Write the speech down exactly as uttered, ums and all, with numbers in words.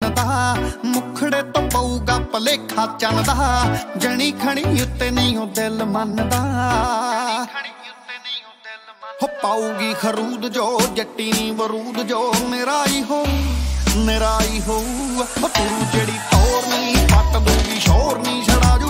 दा मुखड़े तो पऊगा भलेखा चन दा जनी खणी उत्ते नहीं हो दिल मनदा हो पाऊगी खरूद जो जट्टी नी वरूद जो मेरा ही हो मेरा ही हो तू जेड़ी तोर नहीं पट दूगी शोर नहीं छड़ा जो